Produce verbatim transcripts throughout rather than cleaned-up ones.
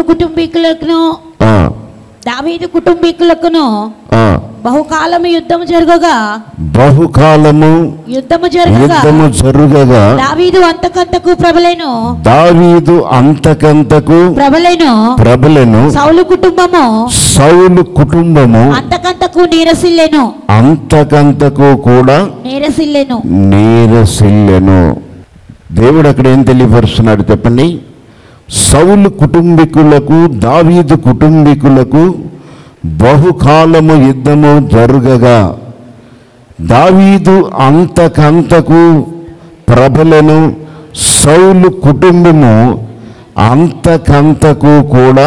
సౌలు కుటుంబీకులకును దావీదు కుటుంబీకులకును బహుకాలము యుద్ధము జరగగా బహుకాలము యుద్ధము జరగగా యుద్ధము జరగగా దావీదు అంతకంతకు ప్రబలెను దావీదు అంతకంతకు ప్రబలెను ప్రబలెను సౌలు కుటుంబము సౌలు కుటుంబము అంతకంతకు నీరసిల్లెను అంతకంతకు కూడా నీరసిల్లెను నీరసిల్లెను. దేవుడు అక్కడ ఏం తెలియపరుస్తున్నాడు చెప్పండి? సౌలు కుటుంబీకులకు దావీదు కుటుంబీకులకు బహుకాలము యుద్ధము జరుగగా దావీదు అంతకంతకు ప్రబలెను, సౌలు కుటుంబము అంతకంతకు కూడా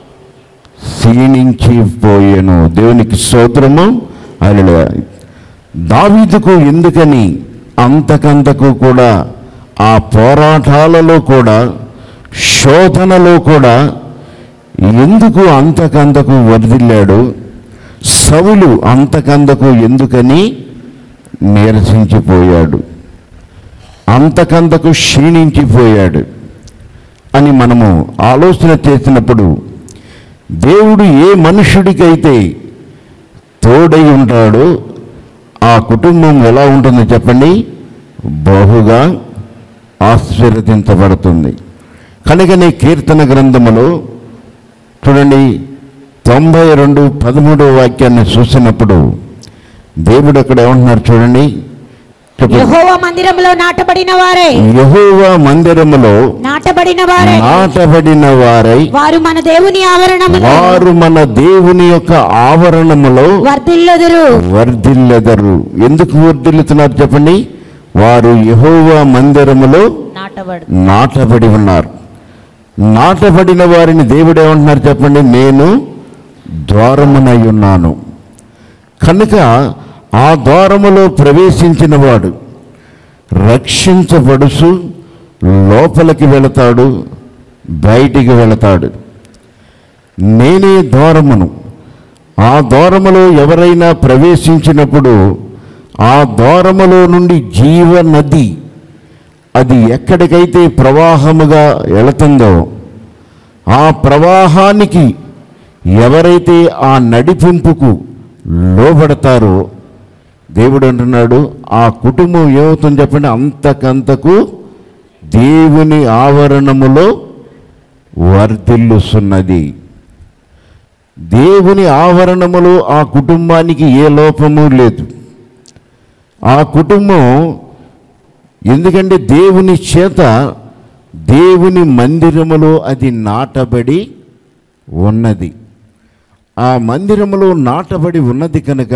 క్షీణించిపోయెను. దేవునికి స్తోత్రము. హల్లెలూయా. దావీదుకు ఎందుకని అంతకంతకు కూడా, ఆ పోరాటాలలో కూడా, శోధనలో కూడా ఎందుకు అంతకంతకు వర్ధిల్లాడు? సౌలు అంతకంతకు ఎందుకని నీరసించిపోయాడు, అంతకంతకు క్షీణించిపోయాడు అని మనము ఆలోచన చేసినప్పుడు, దేవుడు ఏ మనుషుడికైతే తోడై ఉంటాడో ఆ కుటుంబం ఎలా ఉంటుందో చెప్పండి? బహుగా ఆశీర్వదించబడుతుంది. కనుకనే కీర్తన గ్రంథములో చూడండి, తొంభై రెండు పదమూడవ వాక్యాన్ని చూసినప్పుడు దేవుడు అక్కడ ఏమంటున్నారు చూడండి. యెహోవా మందిరములో నాటబడిన వారై యెహోవా మందిరములో నాటబడిన వారై నాటబడిన వారై వారు మన దేవుని ఆవరణములో వారు మన దేవుని యొక్క ఆవరణములో వర్ధిల్లుదురు వర్ధిల్లెదరు. ఎందుకు వర్ధిల్లుతున్నారు చెప్పండి? వారు యెహోవా మందిరములో నాటబడి నాటబడి ఉన్నారు. నాటబడిన వారిని దేవుడు ఏమంటున్నారు చెప్పండి? నేను ద్వారమునై ఉన్నాను. కనుక ఆ ద్వారములో ప్రవేశించిన వాడు రక్షించబడుచు లోపలికి వెళతాడు, బయటికి వెళతాడు. నేనే ద్వారమును. ఆ ద్వారములో ఎవరైనా ప్రవేశించినప్పుడు ఆ ద్వారములో నుండి జీవ నది అది ఎక్కడికైతే ప్రవాహముగా వెళుతుందో ఆ ప్రవాహానికి ఎవరైతే ఆ నడిపింపుకు లోబడతారో దేవుడు అంటున్నాడు, ఆ కుటుంబం ఏమవుతుంది చెప్పండి? అంతకంతకు దేవుని ఆవరణములో వర్ధిల్లుస్తున్నది. దేవుని ఆవరణములో ఆ కుటుంబానికి ఏ లోపము లేదు. ఆ కుటుంబం ఎందుకంటే దేవుని చేత దేవుని మందిరములో అది నాటబడి ఉన్నది. ఆ మందిరములో నాటబడి ఉన్నది కనుక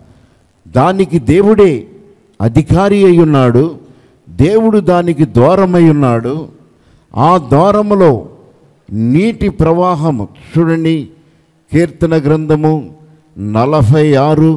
దానికి దేవుడే అధికారి అయి ఉన్నాడు. దేవుడు దానికి ద్వారమై ఉన్నాడు. ఆ ద్వారములో నీటి ప్రవాహము చూడండి, కీర్తన గ్రంథము నలభై ఆరు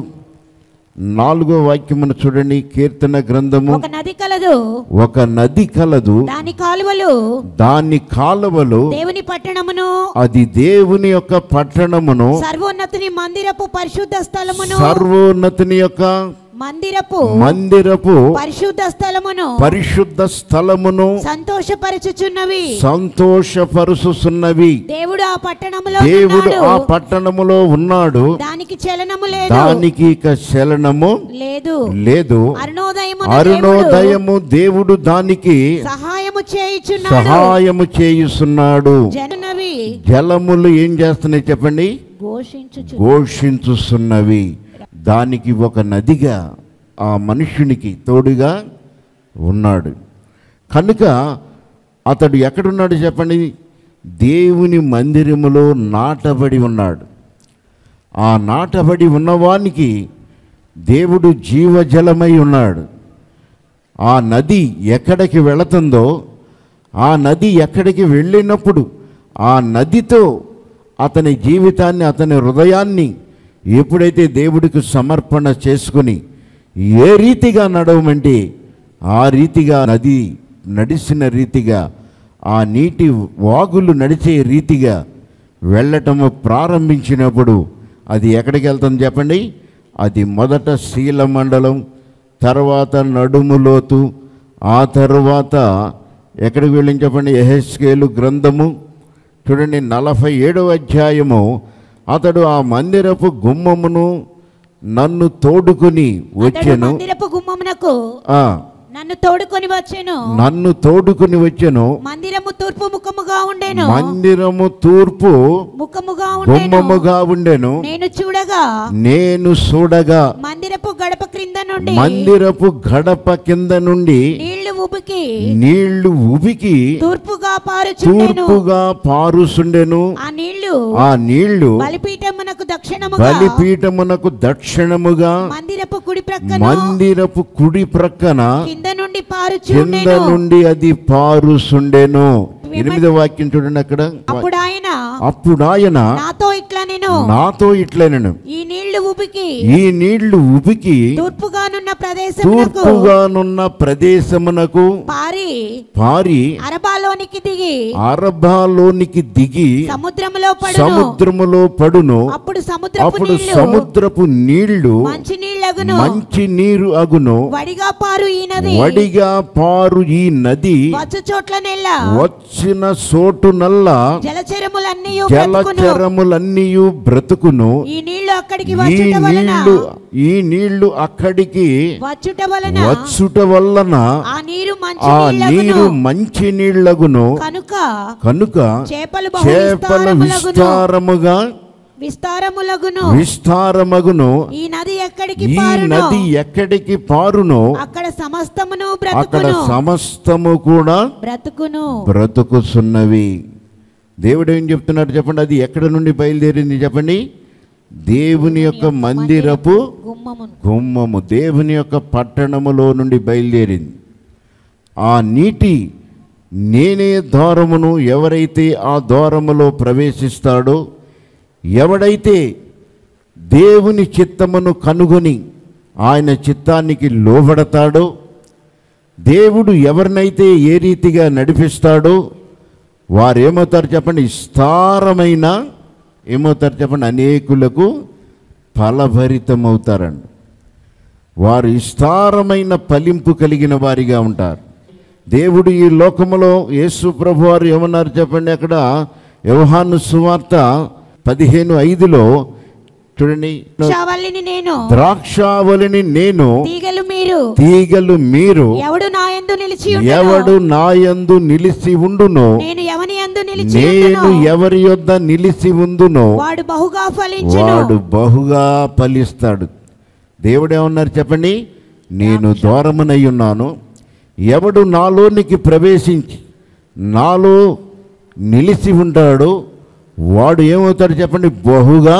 నాలుగో వాక్యమును చూడండి. కీర్తన గ్రంథము ఒక నది కలదు ఒక నది కలదు దాని కాలువలు దాని కాలువలు దేవుని పట్టణమును అది దేవుని యొక్క పట్టణమును సర్వోన్నతుని మందిరపు పరిశుద్ధ స్థలమును సర్వోన్నతుని యొక్క మందిరపు మందిరపు పరిశుద్ధ స్థలమును పరిశుద్ధ స్థలమును సంతోషపరచుచున్నవి సంతోషపరుచుచున్నవి. దేవుడు ఆ పట్టణములో దేవుడు ఉన్నాడు. ఆ పట్టణములో ఉన్నాడు. దానికి చలనము లేదు దానికి ఇక చలనము లేదు లేదు. అరుణోదయము అరుణోదయము దేవుడు దానికి సహాయము చేయుచున్నాడు. సహాయము చేయుచున్నాడు. జనునవి జలములు ఏం చేస్తున్నాయి చెప్పండి? ఘోషించుచు ఘోషించుతున్నవి. దానికి ఒక నదిగా ఆ మనుష్యునికి తోడుగా ఉన్నాడు. కనుక అతడు ఎక్కడున్నాడు చెప్పండి? దేవుని మందిరములో నాటబడి ఉన్నాడు. ఆ నాటబడి ఉన్నవానికి దేవుడు జీవజలమై ఉన్నాడు. ఆ నది ఎక్కడికి వెళుతుందో ఆ నది ఎక్కడికి వెళ్ళినప్పుడు ఆ నదితో అతని జీవితాన్ని, అతని హృదయాన్ని ఎప్పుడైతే దేవుడికి సమర్పణ చేసుకుని ఏ రీతిగా నడవమంటే ఆ రీతిగా నది నడిచిన రీతిగా, ఆ నీటి వాగులు నడిచే రీతిగా వెళ్ళటము ప్రారంభించినప్పుడు అది ఎక్కడికి వెళ్తుంది చెప్పండి? అది మొదట శీలమండలం, తర్వాత నడుములోతు, ఆ తర్వాత ఎక్కడికి వెళ్ళింది చెప్పండి? యెహెజ్కేలు గ్రంథము చూడండి నలభై ఏడవ అధ్యాయము, అతడు ఆ మందిరపు గుమ్మమును నన్ను తోడుకొని వచ్చెను. మందిరపు గుమ్మమునకు ఆ నన్ను తోడుకొని వచ్చెను. నన్ను తోడుకొని వచ్చెను. మందిరము తూర్పు ముఖముగా ఉండెను. మందిరము తూర్పు ముఖముగా ఉండెను. గుమ్మముగా ఉండెను. నేను చూడగా నేను చూడగా మందిరపు గడప క్రింద నుండి మందిరపు గడప కింద నుండి నీళ్లు ఉబికి నీళ్లు ఉబికి తూర్పుగా పారుచుండెను. తూర్పుగా పారుసుండెను. ఆ నీళ్లు ఆ నీళ్లు బలిపీఠమునకు దక్షిణముగా బలిపీఠమునకు దక్షిణముగా మందిరపు కుడి ప్రక్కన మందిరపు కుడి ప్రక్కన కింద నుండి కింద పారుచుండెను. నుండి అది పారుసుండెను. ఎనిమిదో వాక్యం చూడండి అక్కడ. అప్పుడు ఆయన అప్పుడు ఆయన నాతో ఇట్లా నేను నాతో ఇట్లనెను, ఈ నీళ్లు ఉబికి ఈ నీళ్లు ఉబికి తూర్పుగానున్న ప్రదేశమునకు తూర్పుగానున్న ప్రదేశమునకు పారి పారి అరబాలోనికి దిగి అరబాలోనికి దిగి సముద్రములో పడును. సముద్రములో పడును. అప్పుడు సముద్రపు అప్పుడు నీళ్లు సముద్రపు నీళ్లు మంచి నీళ్లగును. మంచి నీరు అగును. వడిగా పారు ఈ నది వడిగా పారు ఈ నది వచ్చు చోట్ల నెల్ల వచ్చిన చోటునల్లా జలచరములన్నీ బ్రతుకును. జలచరములన్నీయు బ్రతుకును. ఈ నీళ్లు అక్కడికి ఈ వచ్చుట వలన నీళ్లు ఈ నీళ్లు అక్కడికి వచ్చుట వలన వచ్చుట వలన ఆ నీరు మంచి ఆ నీళ్లగును. నీరు మంచి నీళ్లగును. కనుక కనుక చేపలు బహు చేపల విస్తారములగును. విస్తారముగా విస్తారములగును. విస్తారమగును. ఈ నది ఎక్కడికి ఈ పారును. నది ఎక్కడికి పారును అక్కడ సమస్తమును అక్కడ బ్రతుకును. సమస్తము కూడా బ్రతుకును. బ్రతుకుతున్నవి. దేవుడు ఏం చెప్తున్నాడు చెప్పండి? అది ఎక్కడ నుండి బయలుదేరింది చెప్పండి? దేవుని యొక్క మందిరపు గుమ్మమును. గుమ్మము, దేవుని యొక్క పట్టణములో నుండి బయలుదేరింది. ఆ నీటి నేనే ద్వారమును. ఎవరైతే ఆ ద్వారములో ప్రవేశిస్తాడో, ఎవడైతే దేవుని చిత్తమును కనుగొని ఆయన చిత్తానికి లోబడతాడో, దేవుడు ఎవరినైతే ఏ రీతిగా నడిపిస్తాడో వారు ఏమవుతారు చెప్పండి? విస్తారమైన ఏమవుతారు చెప్పండి? అనేకులకు ఫలభరితమవుతారండి. వారు విస్తారమైన ఫలింపు కలిగిన వారిగా ఉంటారు. దేవుడు ఈ లోకములో యేసు ప్రభు వారు ఏమన్నారు చెప్పండి? అక్కడ యోహాను సువార్త పదిహేను ఐదులో చూడండి, ద్రాక్షావల్లిని నేను ద్రాక్షావళిని నేను తీగలు మీరు తీగలు మీరు ఎవడు నా యందు నిలిచి ఎవడు నాయందు నిలిచి ఉండునో నేను ఎవని యందు నిలిచి నేను ఉండునో ఎవరి యొద్ద నిలిచి ఉందునో వాడు బహుగా ఫలించును. వాడు బహుగా ఫలిస్తాడు. దేవుడు ఏమన్నారు చెప్పండి? నేను ద్వారమునై ఉన్నాను. ఎవడు నాలోనికి ప్రవేశించి నాలో నిలిచి ఉంటాడో వాడు ఏమవుతాడు చెప్పండి? బహుగా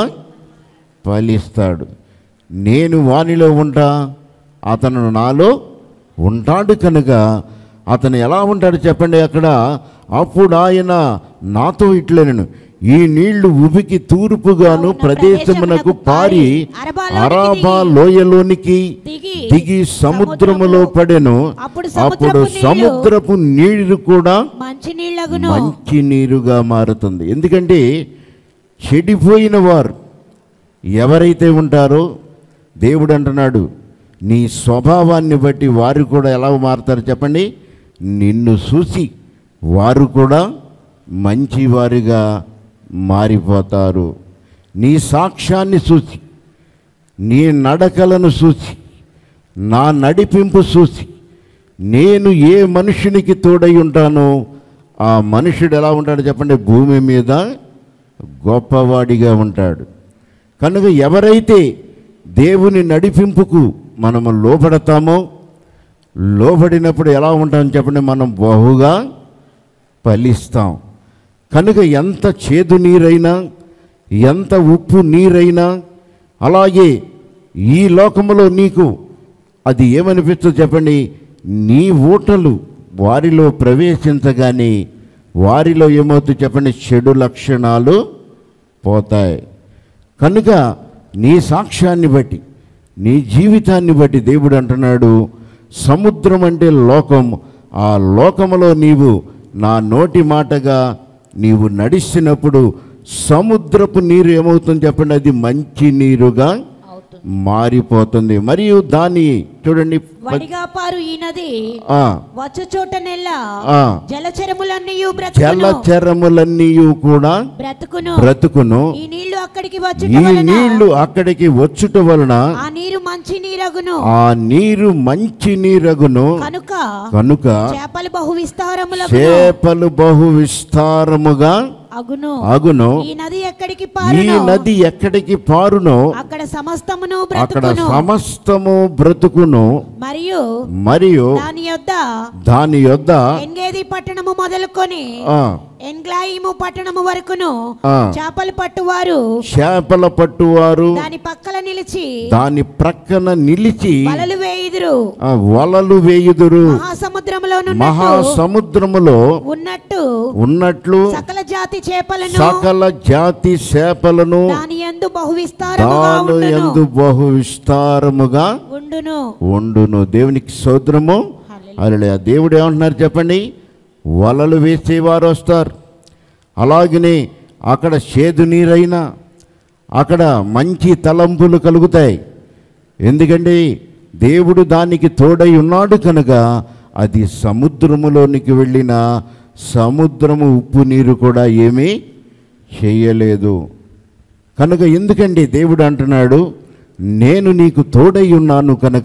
ఫలిస్తాడు. నేను వానిలో ఉంటా, అతను నాలో ఉంటాడు. కనుక అతను ఎలా ఉంటాడు చెప్పండి? అక్కడ అప్పుడు ఆయన నాతో ఇట్లనెను, ఈ నీళ్లు ఉబికి తూర్పుగాను ప్రదేశమునకు పారి అరాబా లోయలోనికి దిగి సముద్రములో పడెను. అప్పుడు సముద్రపు నీరు కూడా మంచి నీళ్లగును. మంచి నీరుగా మారుతుంది. ఎందుకంటే చెడిపోయిన వారు ఎవరైతే ఉంటారో దేవుడు అంటున్నాడు, నీ స్వభావాన్ని బట్టి వారు కూడా ఎలా మారుతారు చెప్పండి? నిన్ను చూసి వారు కూడా మంచివారిగా మారిపోతారు. నీ సాక్ష్యాన్ని చూసి, నీ నడకలను చూసి, నా నడిపింపు చూసి నేను ఏ మనుషునికి తోడై ఉంటానో ఆ మనుషుడు ఎలా ఉంటాడు చెప్పండి? భూమి మీద గొప్పవాడిగా ఉంటాడు. కనుక ఎవరైతే దేవుని నడిపింపుకు మనము లోబడతామో, లోబడినప్పుడు ఎలా ఉంటామని చెప్పండి? మనం బహుగా ఫలిస్తాం. కనుక ఎంత చేదు నీరైనా, ఎంత ఉప్పు నీరైనా, అలాగే ఈ లోకములో నీకు అది ఏమనిపిస్తుంది చెప్పండి? నీ ఊటలు వారిలో ప్రవేశించగానే వారిలో ఏమవుతుంది చెప్పండి? చెడు లక్షణాలు పోతాయి. కనుక నీ సాక్ష్యాన్ని బట్టి, నీ జీవితాన్ని బట్టి దేవుడు అంటున్నాడు, సముద్రం అంటే లోకం, ఆ లోకములో నీవు నా నోటి మాటగా నీవు నడిచినప్పుడు సముద్రపు నీరు ఏమవుతుంది చెప్పండి? అది మంచి నీరుగా మారిపోతుంది. మరియు దాని చూడండి వడిగా పారు ఈ నది ఆ వచ్చు చోట నెల్ల ఆ జలచరములన్నీ బ్రతుకును జలచరములన్నీ కూడా బ్రతుకును బ్రతుకును ఈ నీళ్లు అక్కడికి వచ్చుట ఈ వలన నీళ్లు అక్కడికి వచ్చుట వలన ఆ నీరు మంచి నీరగును ఆ నీరు మంచి నీరగును కనుక కనుక చేపలు బహు విస్తారములగును చేపలు బహు విస్తారముగా అగును అగును ఈ నది ఎక్కడికి ఈ పారును నది ఎక్కడికి పారునో అక్కడ సమస్తమును అక్కడ బ్రతుకును సమస్తము బ్రతుకును మరియు మరియు దాని యొద్ద దాని యొద్ద ఎన్గేది పట్టణము మొదలుకొని ఆ ఎన్గ్లాయిము పట్టణము వరకును ఆ చేపలు పట్టువారు చేపల పట్టువారు దాని పక్కల నిలిచి దాని ప్రక్కన నిలిచి వలలు వేయుదురు ఆ వలలు వేయుదురు. మహాసముద్రములో మహాసముద్రములో ఉన్నట్టు ఉన్నట్లు సకల జాతి చేపలను సకల జాతి చేపలను దాని యందు బహు విస్తారముగా దాని ఉండును యందు బహు విస్తారముగా ఉండును ఉండును. దేవునికి స్తోత్రము. హల్లెలూయా. దేవుడు ఏమంటున్నారు చెప్పండి? వలలు వేసేవారు వస్తారు. అలాగనే అక్కడ చేదు నీరైనా అక్కడ మంచి తలంపులు కలుగుతాయి. ఎందుకంటే దేవుడు దానికి తోడై ఉన్నాడు కనుక అది సముద్రములోనికి వెళ్ళిన సముద్రము ఉప్పు నీరు కూడా ఏమీ చేయలేదు. కనుక ఎందుకండి దేవుడు అంటున్నాడు, నేను నీకు తోడై ఉన్నాను కనుక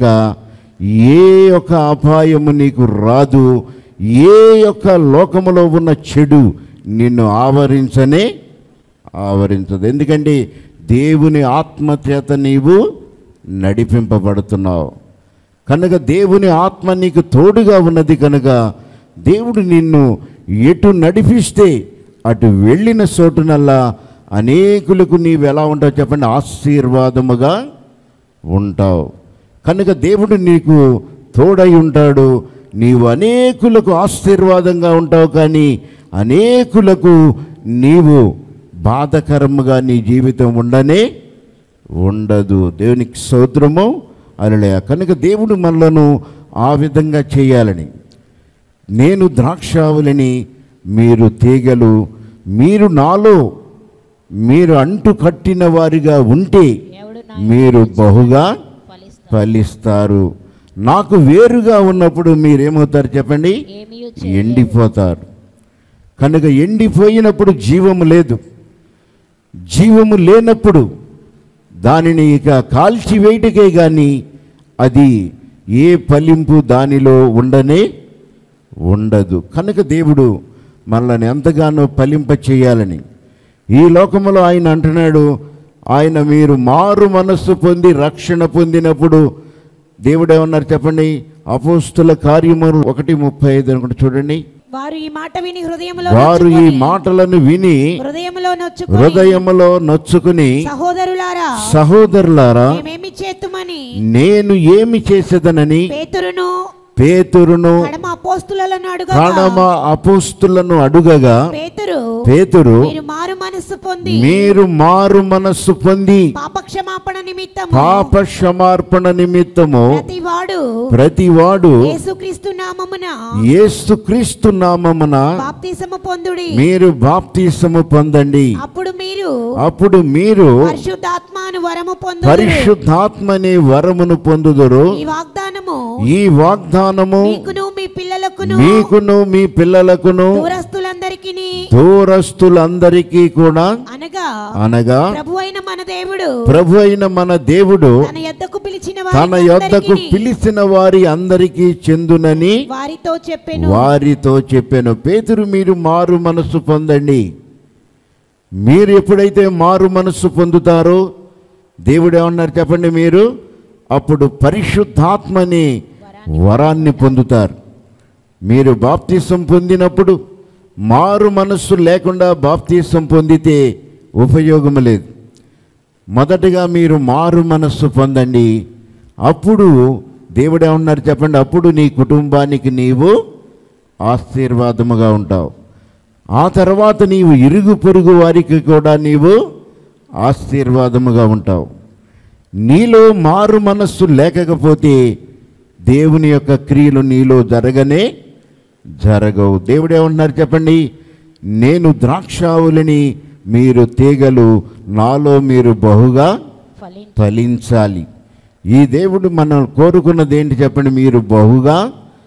ఏ యొక్క అపాయము నీకు రాదు, ఏ యొక్క లోకములో ఉన్న చెడు నిన్ను ఆవరించనే ఆవరించదు. ఎందుకంటే దేవుని ఆత్మచేత నీవు నడిపింపబడుతున్నావు కనుక, దేవుని ఆత్మ నీకు తోడుగా ఉన్నది కనుక దేవుడు నిన్ను ఎటు నడిపిస్తే అటు వెళ్ళిన చోటునల్లా అనేకులకు నీవు ఎలా ఉంటావు చెప్పండి? ఆశీర్వాదముగా ఉంటావు. కనుక దేవుడు నీకు తోడై ఉంటాడు. నీవు అనేకులకు ఆశీర్వాదంగా ఉంటావు, కానీ అనేకులకు నీవు బాధకరముగా నీ జీవితం ఉండనే ఉండదు. దేవునికి స్తోత్రము. హల్లెలూయా. కనుక దేవుడు మనలను ఆ విధంగా చేయాలని, నేను ద్రాక్షావళిని మీరు తీగలు, మీరు నాలో మీరు అంటు కట్టిన వారిగా ఉంటే మీరు బహుగా ఫలిస్తారు. నాకు వేరుగా ఉన్నప్పుడు మీరేమవుతారు చెప్పండి? ఎండిపోతారు. కనుక ఎండిపోయినప్పుడు జీవము లేదు. జీవము లేనప్పుడు దానిని ఇక కాల్చివేయటకే కానీ అది ఏ ఫలింపు దానిలో ఉండనే ఉండదు. కనుక దేవుడు మనల్ని ఎంతగానో ఫలింప చేయాలని ఈ లోకములో ఆయన అంటున్నాడు. ఆయన మీరు మారు మనస్సు పొంది రక్షణ పొందినప్పుడు దేవుడు ఏమన్నారు చెప్పండి? అపోస్తుల కార్యములు ఒకటి ముప్పై ఐదు అనుకుంటే చూడండి. వారు ఈ మాట విని హృదయములో వారు ఈ మాటలను విని హృదయములో నొచ్చుకొని హృదయములో నొచ్చుకుని సహోదరులారా సహోదరులారా మేమేమి చేతుమని నేను ఏమి చేసేదనని పేతురును పేతురును కడమ అపోస్తులను అడుగగా కడమ అపోస్తులను అడుగగా పేతురు పేతురు మీరు మారు మనస్సు పొంది మీరు మారు మనస్సు పొంది పాపక్షమాపణ నిమిత్తము పాప క్షమార్పణ నిమిత్తము ప్రతివాడు ప్రతివాడు యేసుక్రీస్తు నామమున యేసుక్రీస్తు నామమున బాప్తిసము పొందుడి మీరు బాప్తిసము పొందండి. అప్పుడు మీరు అప్పుడు మీరు పరిశుద్ధాత్మను వరము పొందుదురు. పరిశుద్ధాత్మని వరమును పొందుదురు. ఈ వాగ్దానము ఈ వాగ్దానము మీకును మీ పిల్లలకును మీకును మీ పిల్లలకును దూరస్తులందరికీ దూరస్తులందరికీ కూడా అనగా అనగా ప్రభువైన మన దేవుడు ప్రభు అయిన మన దేవుడు తన యొద్దకు పిలిచిన తన యొద్దకు పిలిచిన వారి అందరికీ చెందునని వారితో చెప్పెను వారితో చెప్పాను. పేతురు మీరు మారు మనస్సు పొందండి. మీరు ఎప్పుడైతే మారు మనస్సు పొందుతారో దేవుడు ఏమన్నారు చెప్పండి? మీరు అప్పుడు పరిశుద్ధాత్మని వరాన్ని పొందుతారు. మీరు బాప్తిసం పొందినప్పుడు మారు మనస్సు లేకుండా బాప్తిసం పొందితే ఉపయోగం లేదు. మొదటగా మీరు మారు మనస్సు పొందండి. అప్పుడు దేవుడు ఏమన్నారు చెప్పండి? అప్పుడు నీ కుటుంబానికి నీవు ఆశీర్వాదముగా ఉంటావు. ఆ తర్వాత నీవు ఇరుగు పొరుగు వారికి కూడా నీవు ఆశీర్వాదముగా ఉంటావు. నీలో మారు మనస్సు లేకపోతే దేవుని యొక్క క్రియలు నీలో జరగనే జరగవు. దేవుడు ఏమంటున్నారు చెప్పండి? నేను ద్రాక్షావళిని మీరు తీగలు, నాలో మీరు బహుగా ఫలించు. ఫలించాలి. ఈ దేవుడు మనం కోరుకున్నది ఏంటి చెప్పండి? మీరు బహుగా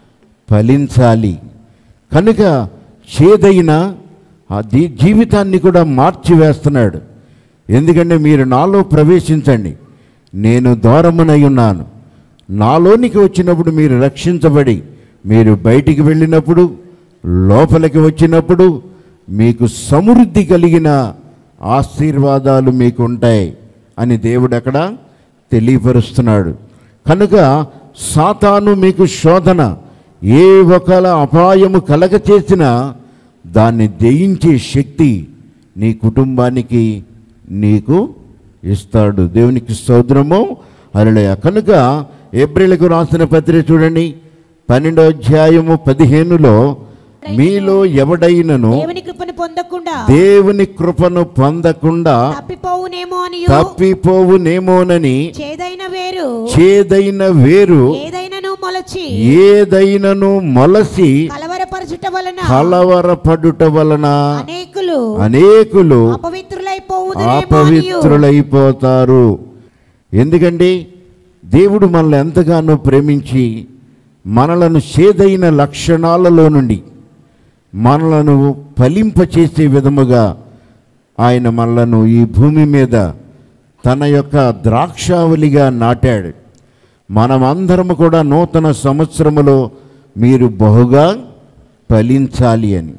ఫలించాలి. కనుక చేదైన ఆ దీ- జీవితాన్ని కూడా మార్చివేస్తున్నాడు. ఎందుకంటే మీరు నాలో ప్రవేశించండి, నేను ద్వారమునై ఉన్నాను. నాలోనికి వచ్చినప్పుడు మీరు రక్షించబడి మీరు బయటికి వెళ్ళినప్పుడు, లోపలికి వచ్చినప్పుడు మీకు సమృద్ధి కలిగిన ఆశీర్వాదాలు మీకు ఉంటాయి అని దేవుడు అక్కడ తెలియపరుస్తున్నాడు. కనుక సాతాను మీకు శోధన ఏ ఒకల అపాయము కలగ చేసినా దాన్ని జయించే శక్తి నీ కుటుంబానికి నీకు ఇస్తాడు. దేవునికి స్తోత్రము. హల్లెలూయా. కనుక హెబ్రీయులకు రాసిన పత్రిక చూడండి, పన్నెండో అధ్యాయము పదిహేనులో, మీలో ఎవడైనను దేవుని కృపను పొందకుండా దేవుని కృపను పొందకుండా తప్పిపోవునేమో అని తప్పిపోవునేమోనని చేదైన వేరు చేదైన వేరు ఏదైనను మొలచి ఏదైనను మొలసి కలవరపరచుట వలన కలవరపడుట వలన అనేకులు అనేకులు అపవిత్రులైపోవుదురేమో అనియు. అపవిత్రులైపోతారు. ఎందుకంటే దేవుడు మనల్ని ఎంతగానో ప్రేమించి మనలను చేదైన లక్షణాలలో నుండి మనలను ఫలింపచేసే విధముగా ఆయన మనలను ఈ భూమి మీద తన యొక్క ద్రాక్షావళిగా నాటాడు. మనమందరము కూడా నూతన సంవత్సరములో మీరు బహుగా ఫలించాలి అని,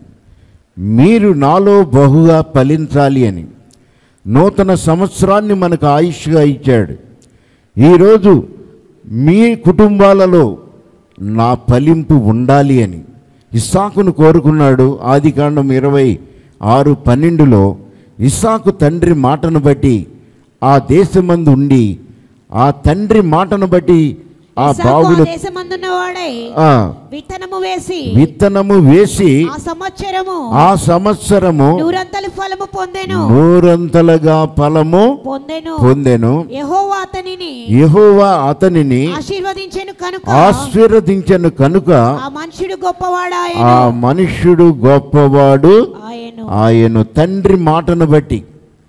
మీరు నాలో బహుగా ఫలించాలి అని నూతన సంవత్సరాన్ని మనకు ఆయుష్గా ఇచ్చాడు. ఈరోజు మీ కుటుంబాలలో నా ఫలింపు ఉండాలి అని ఇస్సాకును కోరుకున్నాడు. ఆదికాండం ఇరవై ఆరు పన్నెండులో ఇస్సాకు తండ్రి మాటను బట్టి ఆ దేశమందు ఉండి ఆ తండ్రి మాటను బట్టి ఆ ఇస్సాకు బావులు ఆ దేశమందున్నవాడై ఆ విత్తనము వేసి విత్తనము వేసి ఆ సంవత్సరము ఆ సంవత్సరము నూరంతలు ఫలము పొందెను నూరంతలుగా ఫలము పొందెను పొందెను. యెహోవా అతనిని యెహోవా అతనిని ఆశీర్వదించెను కనుక ఆశీర్వదించెను కనుక ఆ మనుషుడు గొప్పవాడాయను ఆ మనుష్యుడు గొప్పవాడు ఆయను. ఆయను. తండ్రి మాటను బట్టి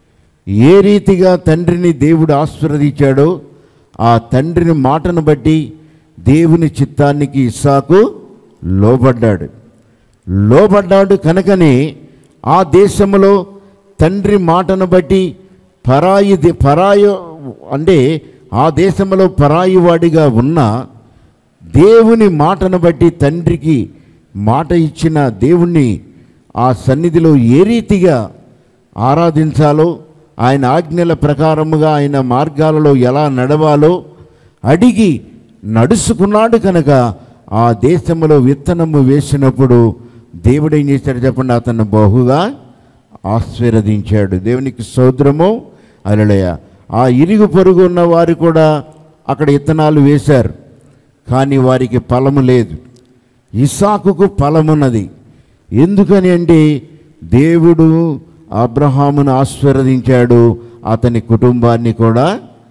ఏ రీతిగా తండ్రిని దేవుడు ఆశీర్వదించాడో ఆ తండ్రిని మాటను బట్టి దేవుని చిత్తానికి ఇస్సాకు లోబడ్డాడు. లోబడ్డాడు కనుకనే ఆ దేశంలో తండ్రి మాటను బట్టి పరాయి దే- పరాయి అంటే ఆ దేశంలో పరాయి వాడిగా ఉన్న దేవుని మాటను బట్టి తండ్రికి మాట ఇచ్చిన దేవుణ్ణి ఆ సన్నిధిలో ఏ రీతిగా ఆరాధించాలో, ఆయన ఆజ్ఞల ప్రకారముగా ఆయన మార్గాలలో ఎలా నడవాలో అడిగి నడుచుకున్నాడు. కనుక ఆ దేశంలో విత్తనము వేసినప్పుడు దేవుడు ఏం చేశాడు చెప్పండి? అతను బహుగా ఆశీర్వదించాడు. దేవునికి స్తోత్రము. హల్లెలూయా. ఆ ఇరుగు పొరుగు ఉన్న వారు కూడా అక్కడ విత్తనాలు వేశారు, కానీ వారికి ఫలము లేదు. ఇస్సాకుకు ఫలమున్నది. ఎందుకని అంటే దేవుడు అబ్రహామును ఆశీర్వదించాడు, అతని కుటుంబాన్ని కూడా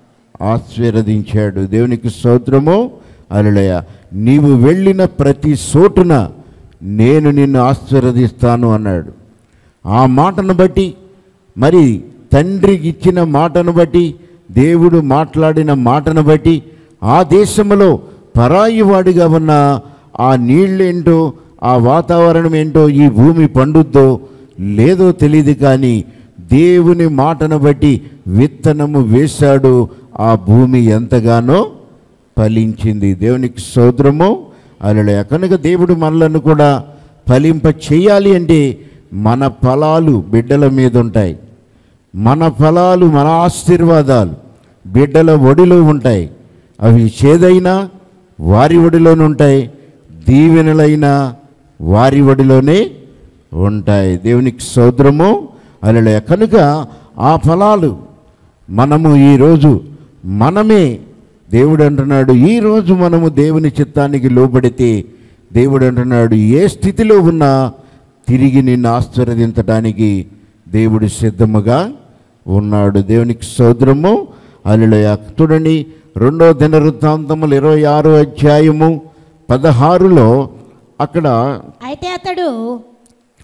ఆశీర్వదించాడు. దేవునికి స్తోత్రము. హల్లెలూయా. నీవు వెళ్ళిన ప్రతి చోటున నేను నిన్ను ఆశీర్వదిస్తాను అన్నాడు. ఆ మాటను బట్టి, మరి తండ్రికి ఇచ్చిన మాటను బట్టి, దేవుడు మాట్లాడిన మాటను బట్టి ఆ దేశంలో పరాయి వాడిగా ఉన్న ఆ నీళ్ళేంటో, ఆ వాతావరణం ఏంటో, ఈ భూమి పండుద్దో లేదో తెలియదు, కానీ దేవుని మాటను బట్టి విత్తనము వేశాడు. ఆ భూమి ఎంతగానో ఫలించింది. దేవునికి స్తోత్రము. హల్లెలూయా. కనుక దేవుడు మనలను కూడా ఫలింప చేయాలి అంటే మన ఫలాలు బిడ్డల మీద ఉంటాయి. మన ఫలాలు, మన ఆశీర్వాదాలు బిడ్డల ఒడిలో ఉంటాయి. అవి చేదైనా వారి ఒడిలోనే ఉంటాయి, దీవెనలైనా వారి ఒడిలోనే ఉంటాయి. దేవునికి స్తోత్రము. హల్లెలూయా. కనుక ఆ ఫలాలు మనము ఈరోజు మనమే, దేవుడు అంటున్నాడు, ఈరోజు మనము దేవుని చిత్తానికి లోబడితే దేవుడు అంటున్నాడు, ఏ స్థితిలో ఉన్నా తిరిగి నిన్ను ఆశీర్వదించడానికి దేవుడు సిద్ధముగా ఉన్నాడు. దేవునికి స్తోత్రము. హల్లెలూయా. చూడండి, రెండో దినవృత్తాంతములు ఇరవై ఆరో అధ్యాయము పదహారులో అక్కడ అయితే అతడు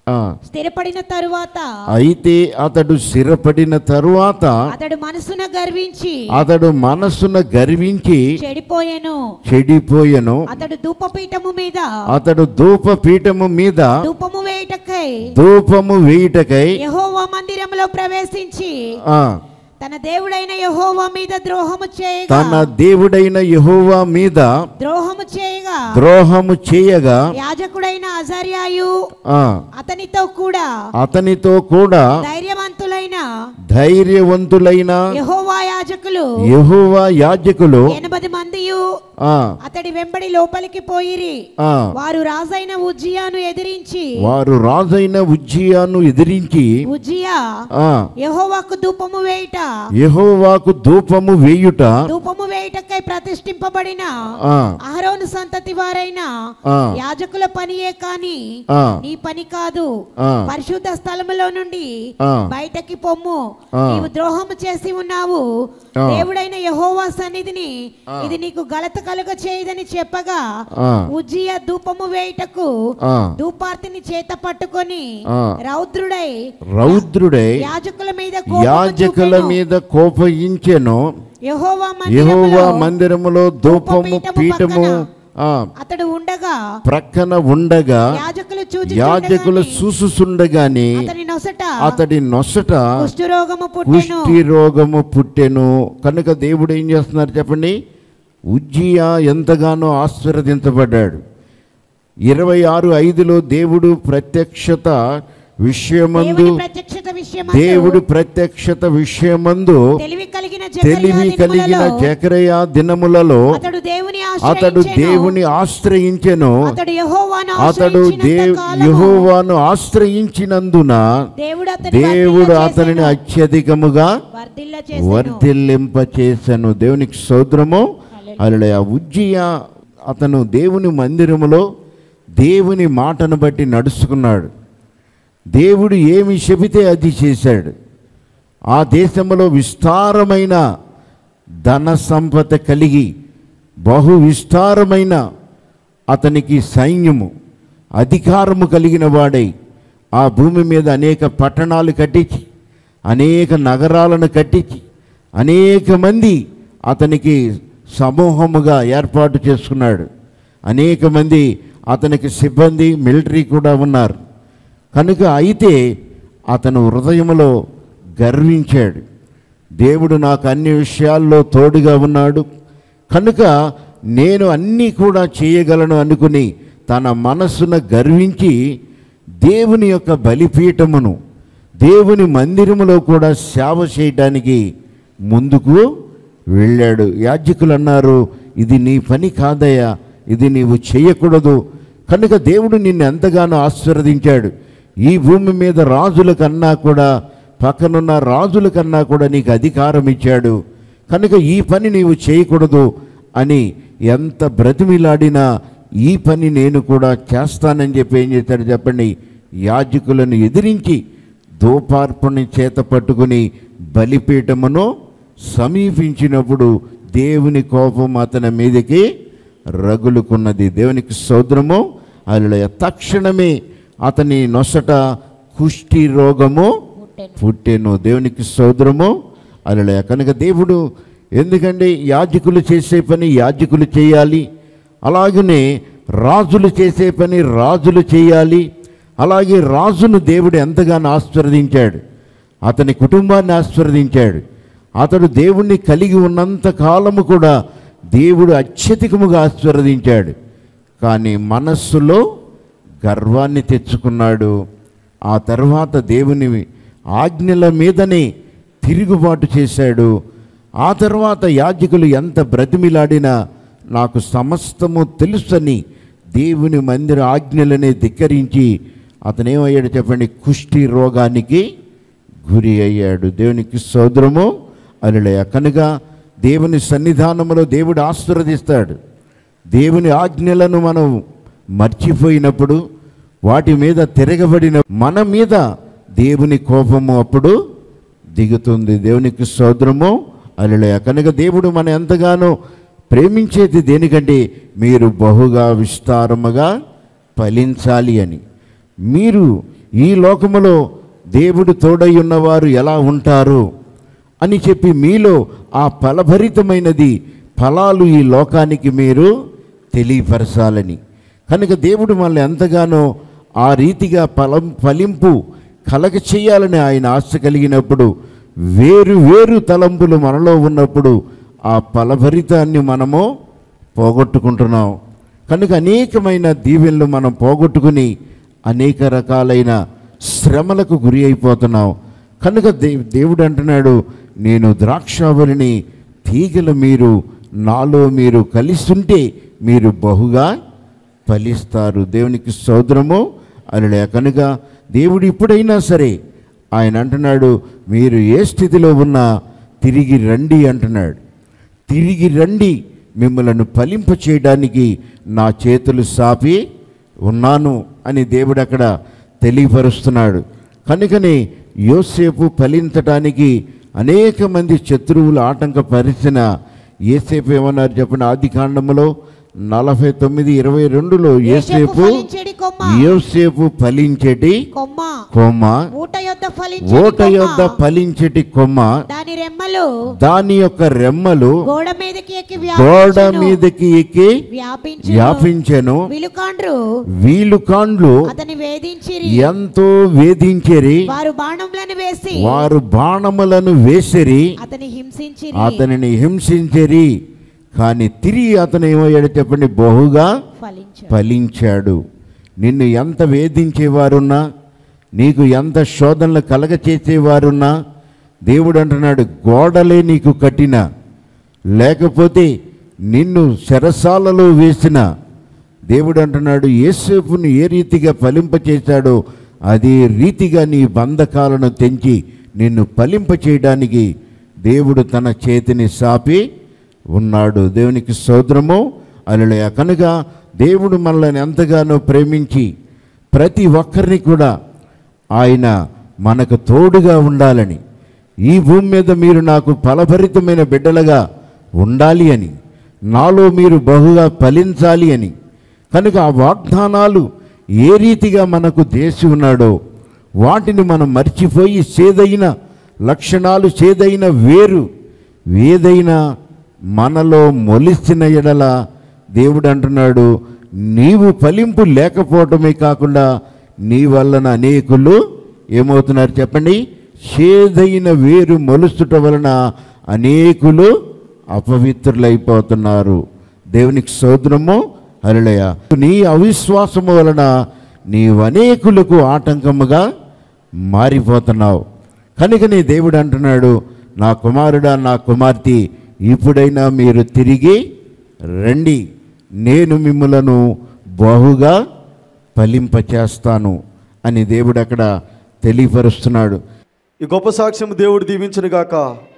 ఆ, స్థిరపడిన తరువాత అయితే అతడు స్థిరపడిన తరువాత అతడు మనసున గర్వించి అతడు మనస్సున గర్వించి చెడిపోయెను. చెడిపోయెను. అతడు ధూపపీఠము మీద అతడు ధూప పీఠము మీద ధూపము వేయుటకై ధూపము వేయుటకై యెహోవా మందిరములో ప్రవేశించి ఆ తన దేవుడైన యెహోవా మీద ద్రోహము చేయగా తన దేవుడైన యెహోవా మీద ద్రోహము చేయగా ద్రోహము చేయగా యాజకుడైన అజర్యాయు ఆ అతనితో కూడా అతనితో కూడా ధైర్యవంతులైన ధైర్యవంతులైన యెహోవా యాజకులు యెహోవా యాజకులు ఎనభై మందియు ఆ అతడి వెంబడి లోపలికి పోయిరి. ఆ వారు రాజైన ఉజ్జియాను ఎదిరించి వారు రాజైన ఉజ్జియాను ఎదిరించి ఉజ్జియా ఆ యెహోవాకు ధూపము వేయుట యెహోవాకు ధూపము వేయుట ధూపము వేయుటకై ప్రతిష్ఠింపబడిన ఆ అహరోను సంతతి వారైన ఆ యాజకుల పనియే కాని ఆ నీ పని కాదు. ఆ పరిశుద్ధ స్థలములో నుండి ఆ బయటకి పొమ్ము. ఆ నీవు ద్రోహము చేసి ఉన్నావు. ఆ దేవుడైన యెహోవా సన్నిధిని ఇది నీకు గలత కలుగ చేయదని చెప్పగా ఆ ఉజ్జియా ధూపము వేయుటకు ఆ ధూపార్తిని చేత పట్టుకొని ఆ రౌద్రుడై రౌద్రుడై యాజకుల మీద కోపము యాజకుల చూపెను. మీద కోపయించెను. యెహోవా యెహోవా మందిరములో మందిరములో ధూపము ధూపపీఠము పీఠము పక్కన ఆ అతడు ఉండగా ప్రక్కన ఉండగా యాజకులు చూచి యాజకులు చూసుచుండగాని అతని నొసట అతడి నొసట కుష్ఠరోగము పుట్టెను. కుష్టి రోగము పుట్టెను. కనుక దేవుడు ఏం చేస్తున్నారు చెప్పండి? ఉజ్జియా ఎంతగానో ఆశీర్వదించబడ్డాడు. ఇరవై ఆరు ఐదులో దేవుడు ప్రత్యక్షత విషయమందు దేవుని ప్రత్యక్షత విషయమందు దేవుడు ప్రత్యక్షత విషయమందు తెలివి కలిగిన తెలివి కలిగిన జకర్యా జకరయా దినములలో అతడు దేవుని అతడు ఆశ్రయించెను. దేవుని ఆశ్రయించెను. అతడు యెహోవాను అతడు ఆశ్రయించినంత దేవ్ కాలము యెహోవాను ఆశ్రయించినందున దేవుడు అతని దేవుడు వర్ధిల్ల అతనిని చేసెను. అత్యధికముగా వర్ధిల్ల చేసెను. వర్ధిల్లింప చేసెను. దేవునికి స్తోత్రము. హల్లెలూయా. ఉజ్జియా అతను దేవుని మందిరములో దేవుని మాటను బట్టి నడుచుకున్నాడు. దేవుడు ఏమి చెబితే అది చేశాడు. ఆ దేశంలో విస్తారమైన ధన సంపద కలిగి బహు విస్తారమైన అతనికి సైన్యము అధికారము కలిగిన వాడై ఆ భూమి మీద అనేక పట్టణాలు కట్టించి అనేక నగరాలను కట్టించి అనేక మంది అతనికి సమూహముగా ఏర్పాటు చేసుకున్నాడు. అనేక మంది అతనికి సిబ్బంది మిలిటరీ కూడా ఉన్నారు. కనుక అయితే అతను హృదయంలో గర్వించాడు. దేవుడు నాకు అన్ని విషయాల్లో తోడుగా ఉన్నాడు కనుక నేను అన్నీ కూడా చేయగలను అనుకుని తన మనస్సున గర్వించి దేవుని యొక్క బలిపీఠమును దేవుని మందిరములో కూడా సేవ చేయడానికి ముందుకు వెళ్ళాడు. యాజకులు అన్నారు, ఇది నీ పని కాదయ్యా, ఇది నీవు చేయకూడదు. కనుక దేవుడు నిన్ను ఎంతగానో ఆశీర్వదించాడు. ఈ భూమి మీద రాజుల కన్నా కూడా పక్కనున్న రాజుల కన్నా కూడా నీకు అధికారం ఇచ్చాడు. కనుక ఈ పని నీవు చేయకూడదు అని ఎంత బ్రతిమిలాడినా ఈ పని నేను కూడా చేస్తానని చెప్పి ఏం చేశాడు చెప్పండి? యాజకులను ఎదిరించి ధూపార్పణ చేత పట్టుకుని బలిపీఠమును సమీపించినప్పుడు దేవుని కోపం అతని మీదకి రగులుకున్నది. దేవునికి స్తోత్రము. హల్లెలూయా. తక్షణమే అతని నొసట కుష్టి రోగము పుట్టెను. దేవునికి స్తోత్రము. హల్లెలూయా. కనుక దేవుడు ఎందుకంటే యాజకులు చేసే పని యాజకులు చేయాలి, అలాగనే రాజులు చేసే పని రాజులు చేయాలి. అలాగే రాజును దేవుడు ఎంతగానో ఆశీర్వదించాడు, అతని కుటుంబాన్ని ఆశీర్వదించాడు. అతడు దేవుణ్ణి కలిగి ఉన్నంత కాలము కూడా దేవుడు అత్యధికముగా ఆశీర్వదించాడు. కానీ మనస్సులో గర్వాన్ని తెచ్చుకున్నాడు. ఆ తర్వాత దేవుని ఆజ్ఞల మీదనే తిరుగుబాటు చేశాడు. ఆ తర్వాత యాజకులు ఎంత బ్రతిమిలాడినా నాకు సమస్తము తెలుసని దేవుని మందిర ఆజ్ఞలనే ధిక్కరించి అతనేమయ్యాడు చెప్పండి? కుష్టి రోగానికి గురి అయ్యాడు. దేవునికి స్తోత్రము. హల్లెలూయా. కనుక దేవుని సన్నిధానంలో దేవుడు ఆశీర్వదిస్తాడు. దేవుని ఆజ్ఞలను మనం మర్చిపోయినప్పుడు, వాటి మీద తిరగబడిన మన మీద దేవుని కోపము అప్పుడు దిగుతుంది. దేవునికి స్తోత్రము. హల్లెలూయా. కనుక దేవుడు మన ఎంతగానో ప్రేమించేది దేనికంటే మీరు బహుగా విస్తారముగా ఫలించాలి అని. మీరు ఈ లోకములో దేవుడు తోడై ఉన్నవారు ఎలా ఉంటారు అని చెప్పి మీలో ఆ ఫలభరితమైనది ఫలాలు ఈ లోకానికి మీరు తెలియపరచాలని. కనుక దేవుడు మనల్ని ఎంతగానో ఆ రీతిగా ఫలం ఫలింపు కలగ చేయాలని ఆయన ఆశ కలిగినప్పుడు, వేరు వేరు తలంపులు మనలో ఉన్నప్పుడు ఆ ఫలభరితాన్ని మనము పోగొట్టుకుంటున్నాం. కనుక అనేకమైన దీవెనలు మనం పోగొట్టుకుని అనేక రకాలైన శ్రమలకు గురి అయిపోతున్నాం. కనుక దే దేవుడు అంటున్నాడు, నేను ద్రాక్షావళిని తీగలు మీరు నాలో మీరు కలిస్తుంటే మీరు బహుగా ఫలిస్తారు. దేవునికి స్తోత్రము. అలా కనుక దేవుడు ఇప్పుడైనా సరే ఆయన అంటున్నాడు, మీరు ఏ స్థితిలో ఉన్నా తిరిగి రండి అంటున్నాడు. తిరిగి రండి, మిమ్మలను ఫలింప చేయడానికి నా చేతులు సాపి ఉన్నాను అని దేవుడు అక్కడ తెలియపరుస్తున్నాడు. కనుకనే యోసేపు ఫలించటానికి అనేక మంది శత్రువులు ఆటంకపరిచిన యోసేపు ఏమన్నారు చెప్పండి? ఆది కాండములో నలభై తొమ్మిది ఇరవై రెండులో యోసేపు యోసేపు ఫలించేటి కొమ్మ, ఊట యొద్ద ఫలించేటి కొమ్మ, దాని రెమ్మలు దాని యొక్క రెమ్మలు గోడ మీదకి ఎక్కి గోడ మీదకి ఎక్కి వ్యాపించెను. వీలుకాండ్లు అతని వేధించిరి, ఎంతో వేధించిరి. వారు బాణములను వేసి వారు బాణములను వేసిరి, అతని హింసించిరి అతనిని హింసించిరి. కానీ తిరిగి అతను ఏమయ్యాడు చెప్పండి? బహుగా ఫలించాడు. నిన్ను ఎంత వేధించేవారున్నా, నీకు ఎంత శోధనలు కలగ చేసేవారున్నా, దేవుడు అంటున్నాడు, గోడలే నీకు కట్టిన, లేకపోతే నిన్ను చెరసాలలో వేసిన, దేవుడు అంటున్నాడు యోసేపును ఏ రీతిగా ఫలింపచేశాడో అదే రీతిగా నీ బంధకాలను తెంచి నిన్ను ఫలింప చేయడానికి దేవుడు తన చేతిని సాపి ఉన్నాడు. దేవునికి స్తోత్రము. హల్లెలూయా. కనుక దేవుడు మనల్ని ఎంతగానో ప్రేమించి ప్రతి ఒక్కరిని కూడా ఆయన మనకు తోడుగా ఉండాలని, ఈ భూమి మీద మీరు నాకు ఫలభరితమైన బిడ్డలుగా ఉండాలి అని, నాలో మీరు బహుగా ఫలించాలి అని. కనుక ఆ వాగ్దానాలు ఏ రీతిగా మనకు చేసి ఉన్నాడో వాటిని మనం మర్చిపోయి చేదైన లక్షణాలు, చేదైన వేరు ఏదైనా మనలో మొలిచిన ఎడల దేవుడు అంటున్నాడు, నీవు ఫలింపు లేకపోవటమే కాకుండా నీ వలన అనేకులు ఏమవుతున్నారు చెప్పండి? చేదైన వేరు మొలుస్తుట వలన అనేకులు అపవిత్రులైపోతున్నారు. దేవునికి స్తోత్రము. హల్లెలూయా. నీ అవిశ్వాసము వలన నీవు అనేకులకు ఆటంకముగా మారిపోతున్నావు. కనుకనే దేవుడు అంటున్నాడు, నా కుమారుడా, నా కుమార్తె, ఇప్పుడైనా మీరు తిరిగి రండి, నేను మిమ్ములను బహుగా ఫలింపచేస్తాను అని దేవుడు అక్కడ తెలియపరుస్తున్నాడు. ఈ గొప్ప సాక్ష్యం దేవుడు దీవించును గాక.